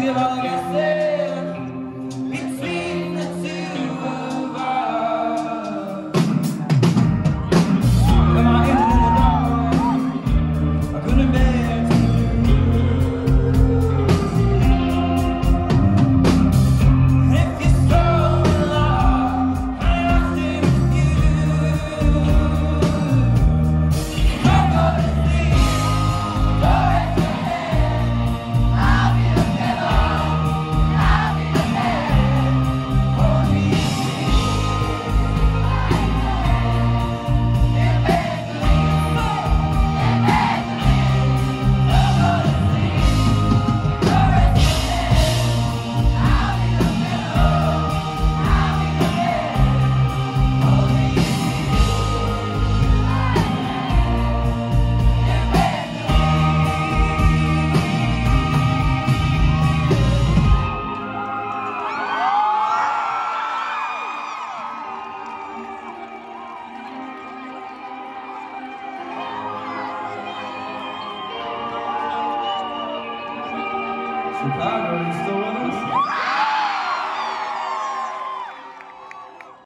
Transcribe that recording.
feel like I said between the two of us. Am I in the dark? I couldn't bear to lose. And if you're so in love, I asked if you do. I'm gonna see forever. Chicago is the